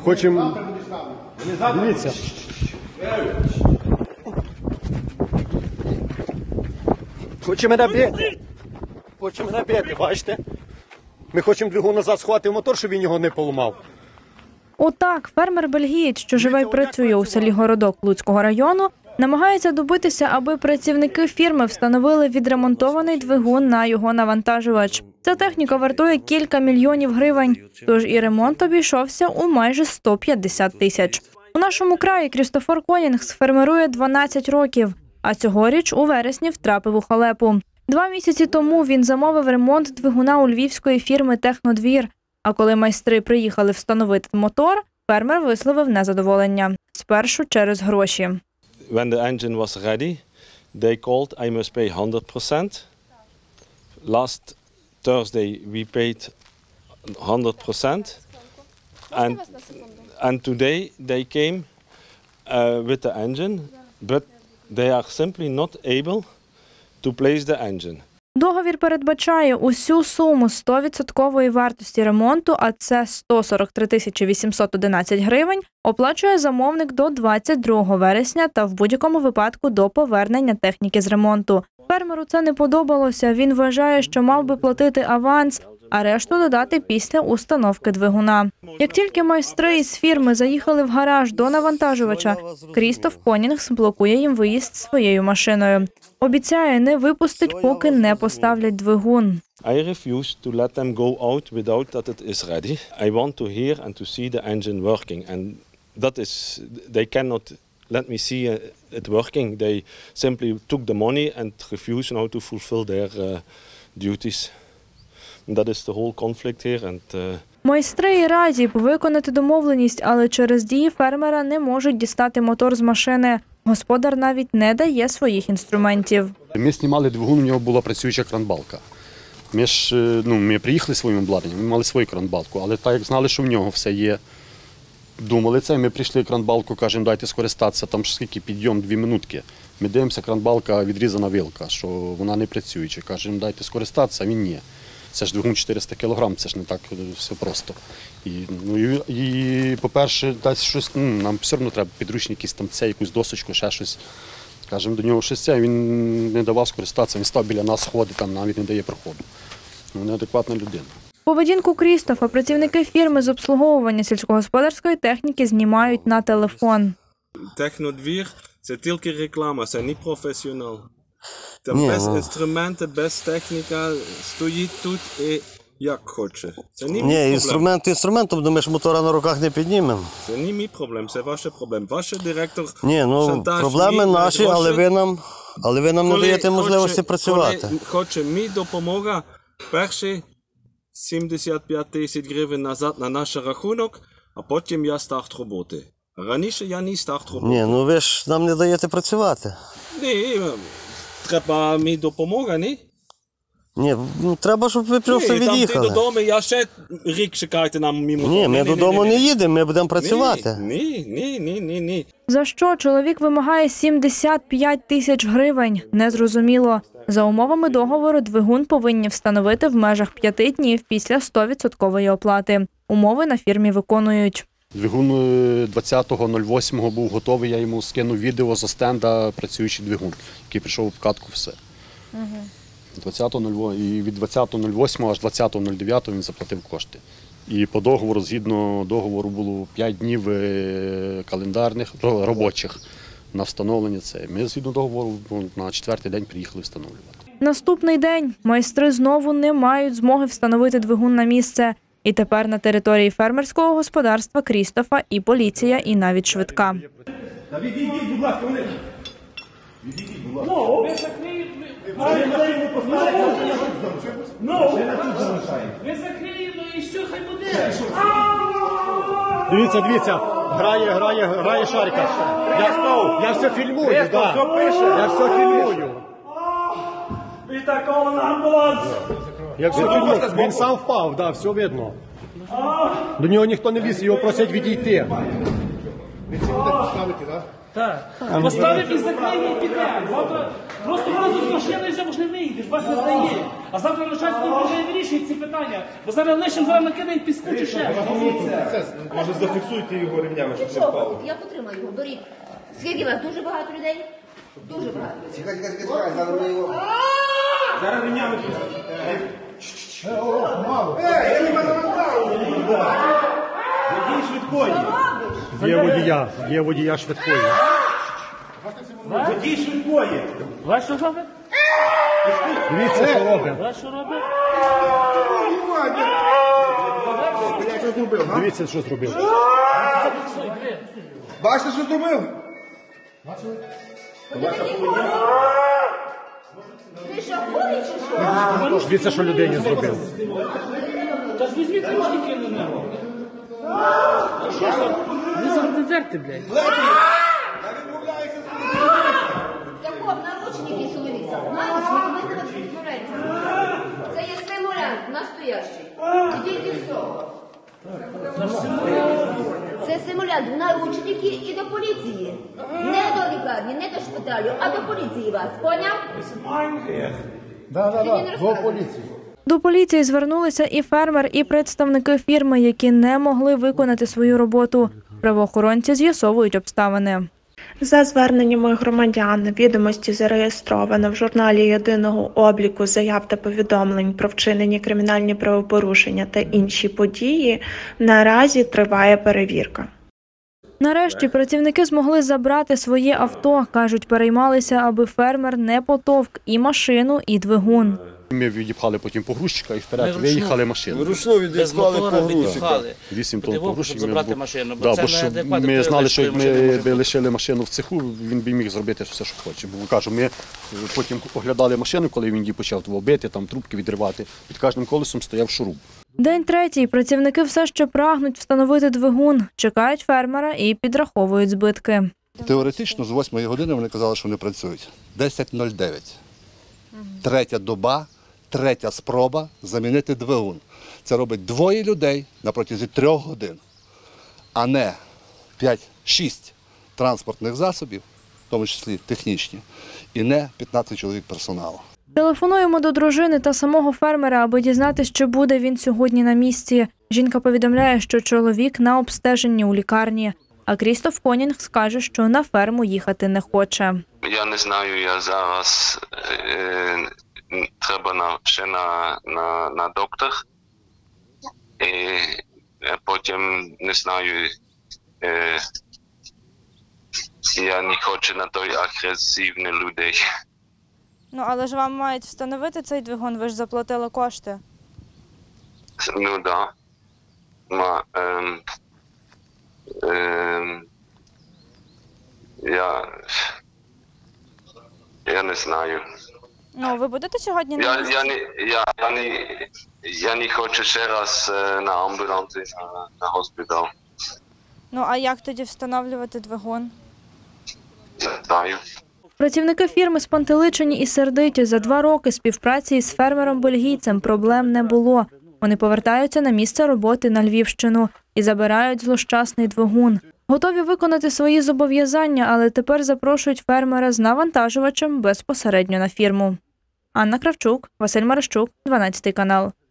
Хочемо... Дивіться. Хоче мене бити. Хоче мене бити, бачите? Ми хочемо двигун назад сховати в мотор, щоб він його не поламав. Отак, фермер-бельгієць, що живе і працює у селі Городок Луцького району, намагається добитися, аби працівники фірми встановили відремонтований двигун на його навантажувач. Ця техніка вартує кілька мільйонів гривень, тож і ремонт обійшовся у майже 150 тисяч. У нашому краї Крістофор Конінгс фермерує 12 років, а цьогоріч у вересні втрапив у халепу. 2 місяці тому він замовив ремонт двигуна у львівської фірми «Технодвір». А коли майстри приїхали встановити мотор, фермер висловив незадоволення. Спершу через гроші. When the engine was ready, they called, I must pay 100%. Last Thursday we paid 100%. And today they came with the engine, but they are simply not able to place the engine. Договір передбачає усю суму 100% вартості ремонту, а це 143 тисячі 811 гривень, оплачує замовник до 22 вересня та в будь-якому випадку до повернення техніки з ремонту. Фермеру це не подобалося, він вважає, що мав би платити аванс, а решту додати після установки двигуна. Як тільки майстри із фірми заїхали в гараж до навантажувача, Крістоф Конінгс блокує їм виїзд своєю машиною. Обіцяє, не випустить, поки не поставлять двигун. I refuse to let them go out without that it is ready. I want to hear and to see the engine working, and that is, they cannot let me see it working. They simply took the money and refuse now to fulfill their duties. And that is the whole conflict here. And майстри і раді виконати домовленість, але через дії фермера не можуть дістати мотор з машини. Господар навіть не дає своїх інструментів. Ми знімали двигун, у нього була працююча кранбалка. Ми приїхали своїм обладнанням, ми мали свою кранбалку, але так як знали, що в нього все є, думали це, ми прийшли кранбалку, кажемо, дайте скористатися, там скільки, підйом, 2 минутки. Ми дивимося, кранбалка відрізана вилка, що вона не працююча. Кажемо, дайте скористатися, а він ні. Це ж двигун 400 кг, це ж не так все просто. І по-перше, десь щось, нам все одно треба підручник, якусь досочку, ще щось. Кажемо до нього щось це, він не давав скористатися, він став біля нас, ходить, там навіть не дає проходу. Неадекватна людина. Поведінку Крістофа працівники фірми з обслуговування сільськогосподарської техніки знімають на телефон. Технодвір – це тільки реклама, це не професіонал. Без інструменти, без техніка стоїть тут і як хоче. Це не мій проблем. Інструментом, думаєш, мотора на руках не піднімемо. Це не мій проблем, це ваш проблем. Ваш директор проблеми наші, але ви нам не даєте можливості працювати. Коли хоче мій допомога, перші 75 тисяч гривень назад на наш рахунок, а потім я старт роботи. Раніше я не старт роботи. Ви ж нам не даєте працювати. Ні, треба мій допомога, ні? Ні, треба, щоб ви просто від'їхали. Там ти додому, я ще рік чекайте на мій мотор. Ні, ми додому не їдемо, ми будемо працювати. Ні. За що чоловік вимагає 75 тисяч гривень? Незрозуміло. За умовами договору двигун повинні встановити в межах 5 днів після 100% оплати. Умови на фірмі виконують. Двигун 20.08 був готовий, я йому скинув відео за стенда, працюючий двигун, який прийшов у обкатку, все. 20.08, і від 20.08 аж 20.09 він заплатив кошти. І по договору, згідно договору, було 5 днів календарних, робочих на встановлення це. Ми згідно договору на 4-й день приїхали встановлювати. Наступний день майстри знову не мають змоги встановити двигун на місце. І тепер на території фермерського господарства Крістофа і поліція, і навіть швидка. Відійдіть, будь ласка, вони. Відійдіть, будь ласка. Ви закриємо і все, хай буде. Дивіться, грає шарика. Я все фільмую, я все фільмую. І такого на амбуланс. Я все фільмую, він сам впав, все видно. До нього ніхто не ліз, його просять відійти. Ви це будете ставити, так? Так. Поставив і закриє і піде. Завтра просто коли тут машина і все, ж не вийдеш, бач, не здає. А завтра начальство вже вирішує ці питання. Бо зараз лишим, зараз накидають піску чи ще. Може зафіксуйте його ремнями, щоб не впало. Я потримаю його, беріть. Скільки вас? Дуже багато людей? Дуже багато. Зараз ремнями я не мене направлю. Водій швидкої. Є водія швидкої. Водій швидкої. Бач, що робить? Дивіться, що робить. Бач, що робить? Дивіться, що зробив. Бачите, що зробив? Ти що, ходиш чи що? Дивіться, що людині зробив. Та ж візьміть ручки на нього. Та що ж? Не задерти, блядь. Яков, наручники чоловіка. Наручники, ми зараз розберемося. Це є симулянт, настоящий. І тільки всього. Це симулянт в наручники і до поліції. Не до лікарні, не до шпиталю, а до поліції вас. Поняв? До поліції. До поліції звернулися і фермер, і представники фірми, які не могли виконати свою роботу. Правоохоронці з'ясовують обставини. За зверненнями громадян, відомості зареєстровано в журналі єдиного обліку заяв та повідомлень про вчинені кримінальні правопорушення та інші події. Наразі триває перевірка. Нарешті працівники змогли забрати своє авто. Кажуть, переймалися, аби фермер не потовк і машину, і двигун. Ми відіпхали потім погрузчика і вперед виїхали машину. Вручну Без відіслали мотора погрузчика. відпихали. 8 тонн Щоб погрузчик. забрати машину. Бо Да, це бо що неадекватно, ми коли знали, що як лишили машину, ми може би лишили машину в цеху, він би міг зробити все, що хоче. Бо кажу, ми потім оглядали машину, коли він її почав бити, там трубки відривати. Під кожним колесом стояв шуруп. День третій. Працівники все ще прагнуть встановити двигун. Чекають фермера і підраховують збитки. Теоретично з 8 години вони казали, що не працюють. 10:09. Третя доба, третя спроба замінити двигун. Це робить двоє людей на протязі 3 годин, а не 5-6 транспортних засобів, в тому числі технічні, і не 15 чоловік персоналу. Телефонуємо до дружини та самого фермера, аби дізнатися, чи буде він сьогодні на місці. Жінка повідомляє, що чоловік на обстеженні у лікарні. А Крістоф Конінг скаже, що на ферму їхати не хоче. Я не знаю, я зараз треба ще на доктор. І потім не знаю, я не хочу на той агресивний людей. Ну, але ж вам мають встановити цей двигун, ви ж заплатили кошти. Ну, да. Я не знаю. Ну, ви будете сьогодні на місці? Я не хочу ще раз на амбулансі, на госпітал. Ну, а як тоді встановлювати двигун? Не знаю. Працівники фірми спантеличені і сердиті. За 2 роки співпраці із фермером-бельгійцем проблем не було. Вони повертаються на місце роботи на Львівщину і забирають злощасний двигун. Готові виконати свої зобов'язання, але тепер запрошують фермера з навантажувачем безпосередньо на фірму. Анна Кравчук, Василь Марищук, 12 канал.